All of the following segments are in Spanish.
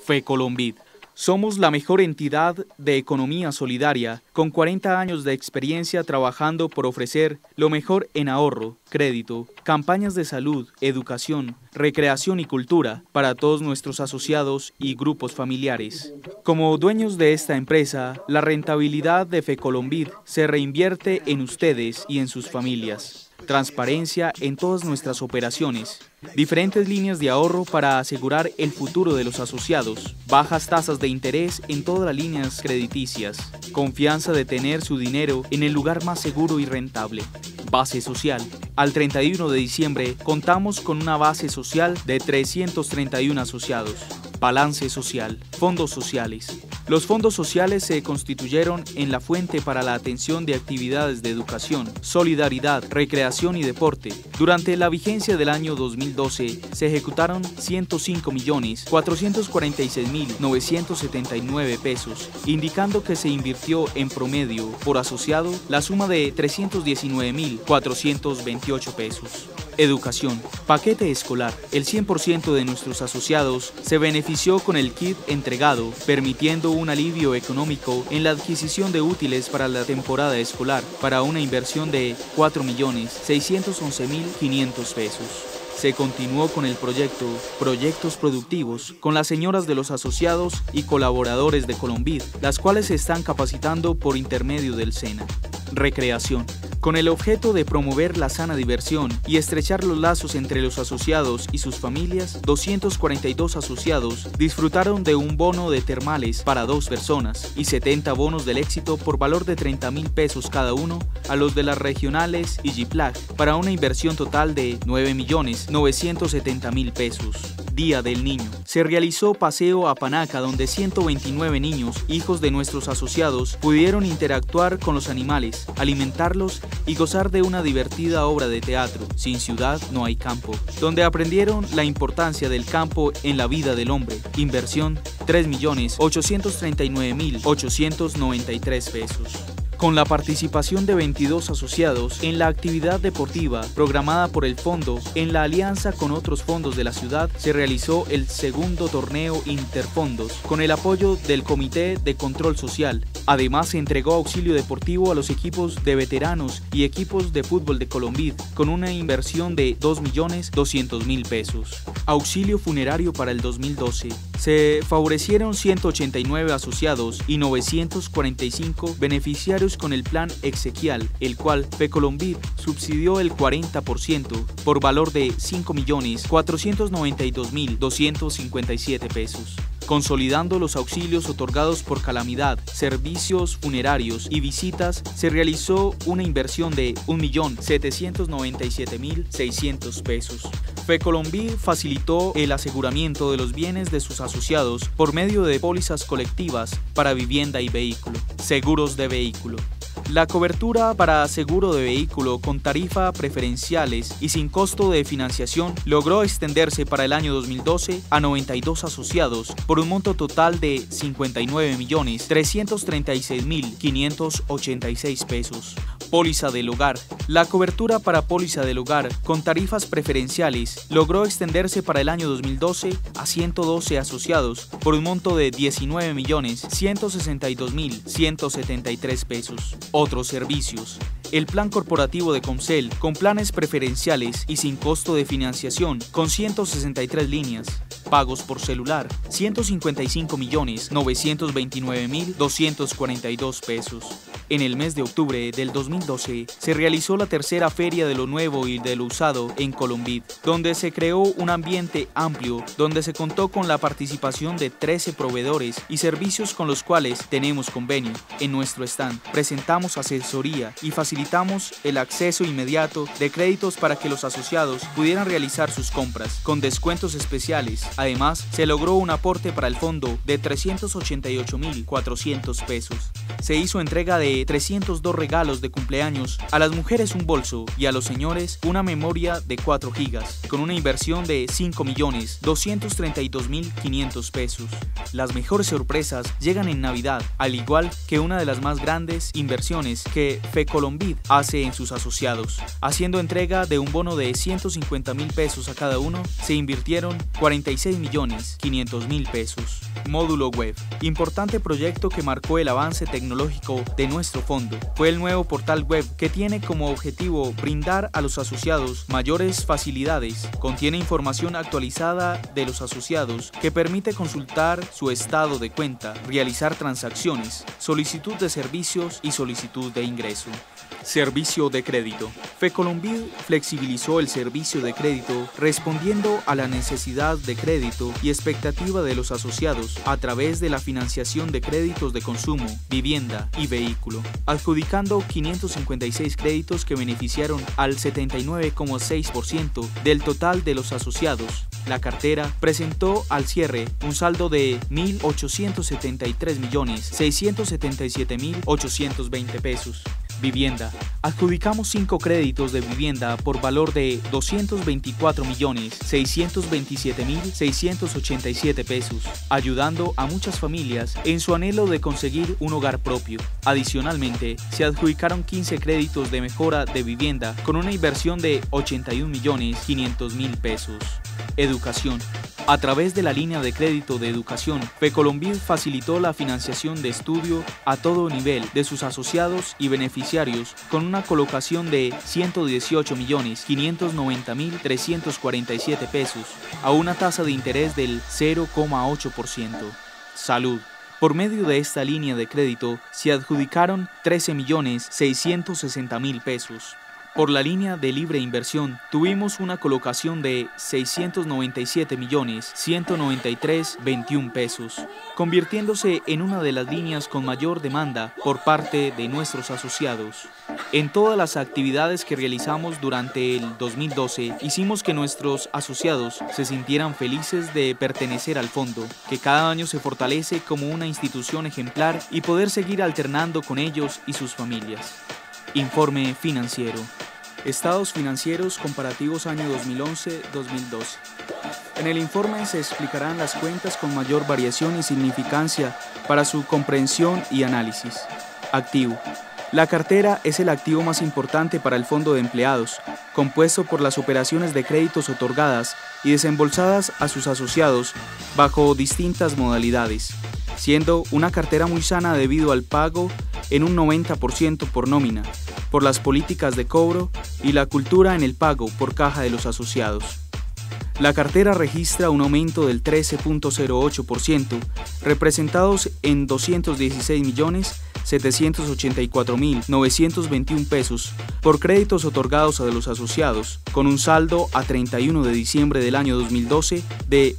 FECOLOMBID. Somos la mejor entidad de economía solidaria, con 40 años de experiencia trabajando por ofrecer lo mejor en ahorro, crédito, campañas de salud, educación, recreación y cultura para todos nuestros asociados y grupos familiares. Como dueños de esta empresa, la rentabilidad de FECOLOMBID se reinvierte en ustedes y en sus familias. Transparencia en todas nuestras operaciones, diferentes líneas de ahorro para asegurar el futuro de los asociados, bajas tasas de interés en todas las líneas crediticias, confianza de tener su dinero en el lugar más seguro y rentable. Base social. Al 31 de diciembre contamos con una base social de 331 asociados. Balance social. Fondos sociales. Los fondos sociales se constituyeron en la fuente para la atención de actividades de educación, solidaridad, recreación y deporte. Durante la vigencia del año 2012 se ejecutaron 105.446.979 pesos, indicando que se invirtió en promedio por asociado la suma de 319.428 pesos. Educación. Paquete escolar. El 100% de nuestros asociados se benefició con el kit entregado, permitiendo un alivio económico en la adquisición de útiles para la temporada escolar, para una inversión de 4.611.500 pesos. Se continuó con el proyecto Proyectos Productivos con las señoras de los asociados y colaboradores de Colombid, las cuales se están capacitando por intermedio del SENA. Recreación. Con el objeto de promover la sana diversión y estrechar los lazos entre los asociados y sus familias, 242 asociados disfrutaron de un bono de termales para 2 personas y 70 bonos del éxito por valor de 30.000 pesos cada uno a los de las regionales y GIPLAC para una inversión total de 9.970.000 pesos. Día del Niño. Se realizó paseo a Panaca, donde 129 niños, hijos de nuestros asociados, pudieron interactuar con los animales, alimentarlos y gozar de una divertida obra de teatro, Sin ciudad no hay campo, donde aprendieron la importancia del campo en la vida del hombre. Inversión 3.839.893 pesos. Con la participación de 22 asociados en la actividad deportiva programada por el fondo, en la alianza con otros fondos de la ciudad, se realizó el segundo torneo Interfondos, con el apoyo del Comité de Control Social. Además, se entregó auxilio deportivo a los equipos de veteranos y equipos de fútbol de Colombid, con una inversión de 2.200.000 pesos. Auxilio funerario para el 2012. Se favorecieron 189 asociados y 945 beneficiarios con el plan exequial, el cual FECOLOMBID subsidió el 40% por valor de 5.492.257 pesos. Consolidando los auxilios otorgados por calamidad, servicios funerarios y visitas, se realizó una inversión de 1.797.600 pesos. FECOLOMBID facilitó el aseguramiento de los bienes de sus asociados por medio de pólizas colectivas para vivienda y vehículo. Seguros de vehículo. La cobertura para seguro de vehículo con tarifa preferenciales y sin costo de financiación logró extenderse para el año 2012 a 92 asociados por un monto total de 59.336.586 pesos. Póliza del hogar. La cobertura para póliza del hogar con tarifas preferenciales logró extenderse para el año 2012 a 112 asociados por un monto de 19.162.173 pesos. Otros servicios. El plan corporativo de Comcel con planes preferenciales y sin costo de financiación con 163 líneas. Pagos por celular, 155.929.242 pesos. En el mes de octubre del 2012 se realizó la tercera Feria de lo Nuevo y de lo Usado en Colombid, donde se creó un ambiente amplio, donde se contó con la participación de 13 proveedores y servicios con los cuales tenemos convenio. En nuestro stand presentamos asesoría y facilitamos el acceso inmediato de créditos para que los asociados pudieran realizar sus compras con descuentos especiales. Además, se logró un aporte para el fondo de 388.400 pesos. Se hizo entrega de de 302 regalos de cumpleaños, a las mujeres un bolso y a los señores una memoria de 4 gigas, con una inversión de 5.232.500 pesos. Las mejores sorpresas llegan en Navidad, al igual que una de las más grandes inversiones que Fecolombid hace en sus asociados. Haciendo entrega de un bono de 150.000 pesos a cada uno, se invirtieron 46.500.000 pesos. Módulo web. Importante proyecto que marcó el avance tecnológico de nuestro fondo. Fue el nuevo portal web que tiene como objetivo brindar a los asociados mayores facilidades. Contiene información actualizada de los asociados que permite consultar su estado de cuenta, realizar transacciones, solicitud de servicios y solicitud de ingreso. Servicio de crédito. Fecolombid flexibilizó el servicio de crédito respondiendo a la necesidad de crédito y expectativa de los asociados a través de la financiación de créditos de consumo, vivienda y vehículo, adjudicando 556 créditos que beneficiaron al 79,6% del total de los asociados. La cartera presentó al cierre un saldo de 1.873.677.820 pesos. Vivienda. Adjudicamos 5 créditos de vivienda por valor de 224.627.687 pesos, ayudando a muchas familias en su anhelo de conseguir un hogar propio. Adicionalmente, se adjudicaron 15 créditos de mejora de vivienda con una inversión de 81.500.000 pesos. Educación. A través de la línea de crédito de educación, Fecolombid facilitó la financiación de estudio a todo nivel de sus asociados y beneficiarios con una colocación de 118.590.347 pesos a una tasa de interés del 0,8%. Salud. Por medio de esta línea de crédito se adjudicaron 13.660.000 pesos. Por la línea de libre inversión tuvimos una colocación de 697.193.21 pesos, convirtiéndose en una de las líneas con mayor demanda por parte de nuestros asociados. En todas las actividades que realizamos durante el 2012, hicimos que nuestros asociados se sintieran felices de pertenecer al fondo, que cada año se fortalece como una institución ejemplar y poder seguir alternando con ellos y sus familias. Informe financiero. Estados financieros comparativos año 2011-2012. En el informe se explicarán las cuentas con mayor variación y significancia para su comprensión y análisis. Activo. La cartera es el activo más importante para el fondo de empleados, compuesto por las operaciones de créditos otorgadas y desembolsadas a sus asociados bajo distintas modalidades, siendo una cartera muy sana debido al pago en un 90% por nómina, por las políticas de cobro y la cultura en el pago por caja de los asociados. La cartera registra un aumento del 13.08%, representados en 216.784.921 pesos por créditos otorgados a los asociados, con un saldo a 31 de diciembre del año 2012 de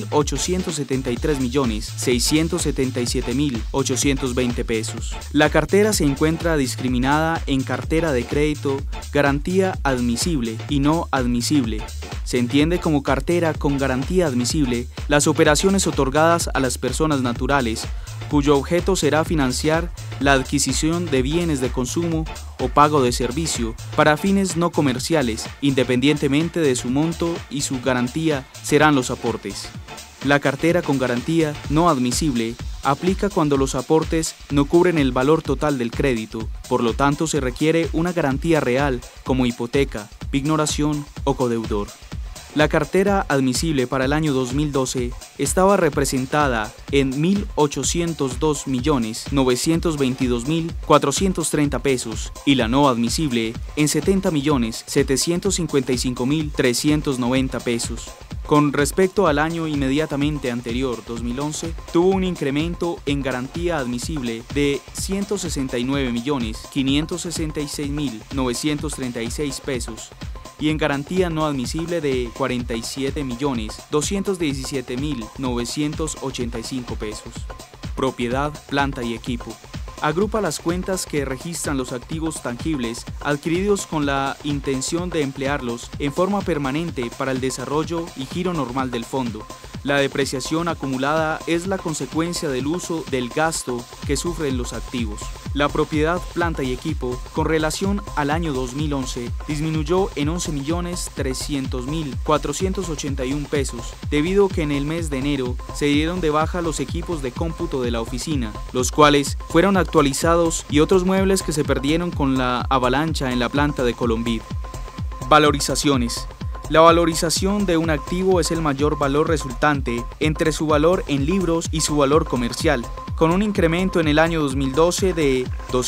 1.873.677.820 pesos. La cartera se encuentra discriminada en cartera de crédito, garantía admisible y no admisible. Se entiende como cartera con garantía admisible las operaciones otorgadas a las personas naturales, cuyo objeto será financiar la adquisición de bienes de consumo o pago de servicio para fines no comerciales, independientemente de su monto, y su garantía serán los aportes. La cartera con garantía no admisible aplica cuando los aportes no cubren el valor total del crédito, por lo tanto se requiere una garantía real como hipoteca, pignoración o codeudor. La cartera admisible para el año 2012 estaba representada en 1.802.922.430 pesos y la no admisible en 70.755.390 pesos. Con respecto al año inmediatamente anterior, 2011, tuvo un incremento en garantía admisible de 169.566.936 pesos y en garantía no admisible de 47.217.985 pesos. Propiedad, planta y equipo. Agrupa las cuentas que registran los activos tangibles adquiridos con la intención de emplearlos en forma permanente para el desarrollo y giro normal del fondo, La depreciación acumulada es la consecuencia del uso del gasto que sufren los activos. La propiedad, planta y equipo, con relación al año 2011, disminuyó en 11.300.481 pesos, debido a que en el mes de enero se dieron de baja los equipos de cómputo de la oficina, los cuales fueron actualizados, y otros muebles que se perdieron con la avalancha en la planta de Colombit. Valorizaciones. La valorización de un activo es el mayor valor resultante entre su valor en libros y su valor comercial, con un incremento en el año 2012 de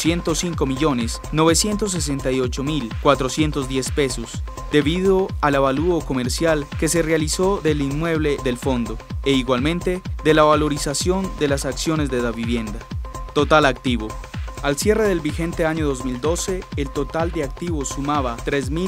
205.968.410 pesos, debido al avalúo comercial que se realizó del inmueble del fondo, e igualmente de la valorización de las acciones de la vivienda. Total activo. Al cierre del vigente año 2012, el total de activos sumaba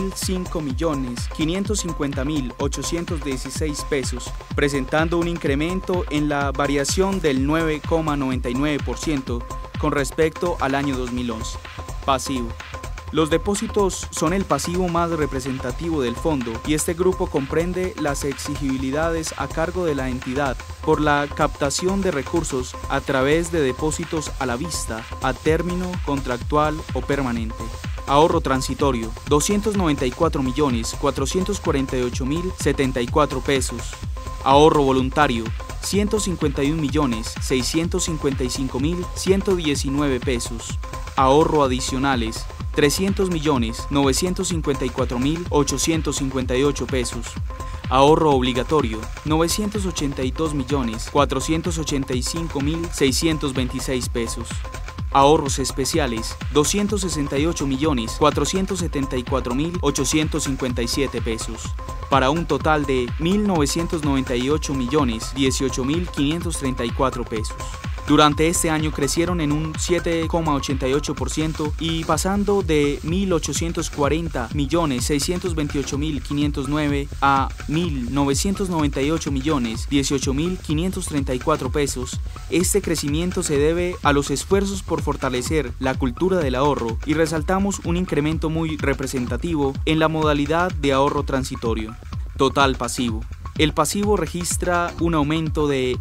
3.005.550.816 pesos, presentando un incremento en la variación del 9,99% con respecto al año 2011. Pasivo. Los depósitos son el pasivo más representativo del fondo, y este grupo comprende las exigibilidades a cargo de la entidad por la captación de recursos a través de depósitos a la vista, a término, contractual o permanente. Ahorro transitorio, 294.448.074 pesos. Ahorro voluntario, 151.655.119 pesos. Ahorro adicionales, 300.954.858 pesos. Ahorro obligatorio, 982.485.626 pesos. Ahorros especiales, 268.474.857 pesos, para un total de 1.998.018.534 pesos. Durante este año crecieron en un 7,88% y pasando de 1.840.628.509 a 1.998.018.534 pesos. Este crecimiento se debe a los esfuerzos por fortalecer la cultura del ahorro, y resaltamos un incremento muy representativo en la modalidad de ahorro transitorio. Total pasivo. El pasivo registra un aumento de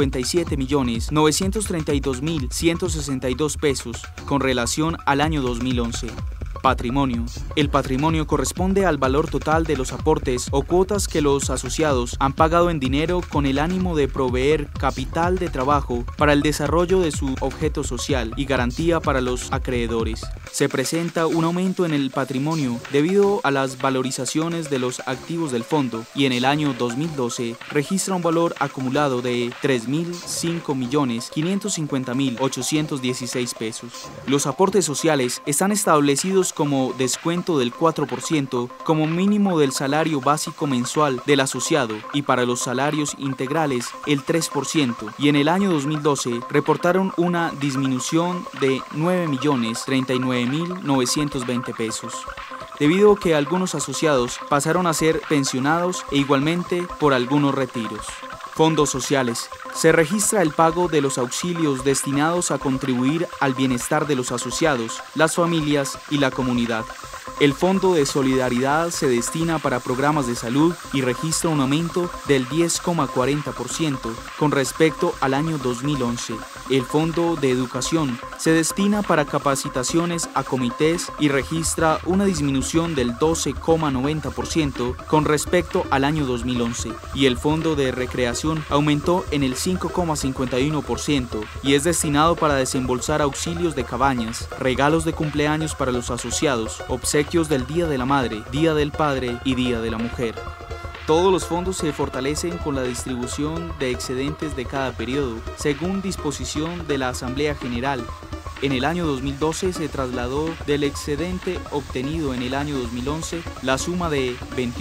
57.932.162 pesos con relación al año 2011. Patrimonio. El patrimonio corresponde al valor total de los aportes o cuotas que los asociados han pagado en dinero con el ánimo de proveer capital de trabajo para el desarrollo de su objeto social y garantía para los acreedores. Se presenta un aumento en el patrimonio debido a las valorizaciones de los activos del fondo, y en el año 2012 registra un valor acumulado de 3.005.550.816 pesos. Los aportes sociales están establecidos como descuento del 4% como mínimo del salario básico mensual del asociado, y para los salarios integrales el 3%, y en el año 2012 reportaron una disminución de 9.039.920 pesos, debido a que algunos asociados pasaron a ser pensionados e igualmente por algunos retiros. Fondos sociales. Se registra el pago de los auxilios destinados a contribuir al bienestar de los asociados, las familias y la comunidad. El Fondo de Solidaridad se destina para programas de salud y registra un aumento del 10,40% con respecto al año 2011. El Fondo de Educación se destina para capacitaciones a comités y registra una disminución del 12,90% con respecto al año 2011. Y el Fondo de Recreación aumentó en el 5,51% y es destinado para desembolsar auxilios de cabañas, regalos de cumpleaños para los asociados, obsequios del Día de la Madre, Día del Padre y Día de la Mujer. Todos los fondos se fortalecen con la distribución de excedentes de cada periodo, según disposición de la Asamblea General. En el año 2012 se trasladó del excedente obtenido en el año 2011 la suma de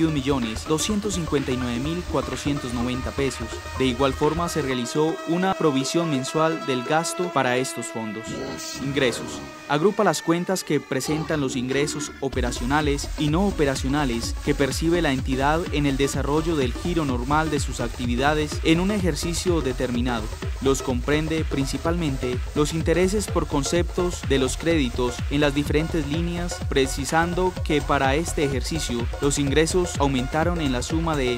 21.259.490 pesos. De igual forma se realizó una provisión mensual del gasto para estos fondos. Ingresos. Agrupa las cuentas que presentan los ingresos operacionales y no operacionales que percibe la entidad en el desarrollo del giro normal de sus actividades en un ejercicio determinado. Los comprende principalmente los intereses por conceptos de los créditos en las diferentes líneas, precisando que para este ejercicio los ingresos aumentaron en la suma de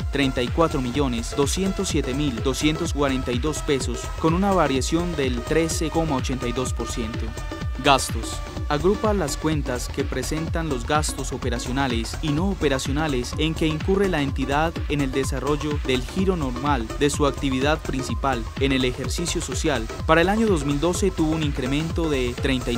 34.207.242 pesos, con una variación del 13,82%. Gastos. Agrupa las cuentas que presentan los gastos operacionales y no operacionales en que incurre la entidad en el desarrollo del giro normal de su actividad principal en el ejercicio social. Para el año 2012 tuvo un incremento de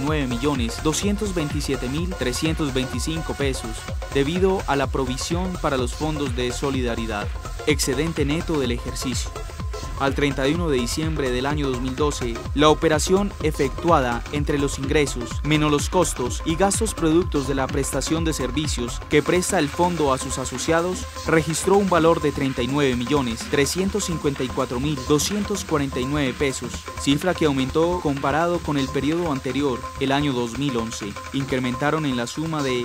39.227.325 pesos debido a la provisión para los fondos de solidaridad. Excedente neto del ejercicio. Al 31 de diciembre del año 2012, la operación efectuada entre los ingresos, menos los costos y gastos productos de la prestación de servicios que presta el fondo a sus asociados, registró un valor de 39.354.249 pesos, cifra que aumentó comparado con el periodo anterior, el año 2011. Incrementaron en la suma de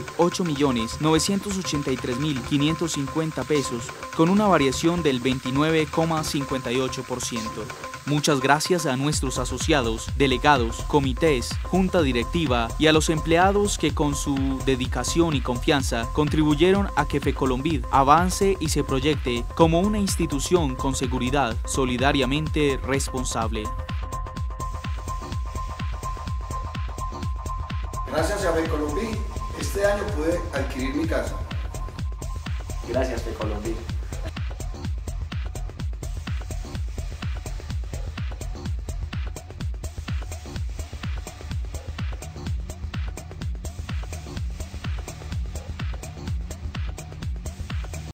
8.983.550 pesos, con una variación del 29,58%. Muchas gracias a nuestros asociados, delegados, comités, junta directiva y a los empleados que con su dedicación y confianza contribuyeron a que Fecolombid avance y se proyecte como una institución con seguridad, solidariamente responsable. Gracias a Fecolombid, este año pude adquirir mi casa. Gracias, Fecolombid.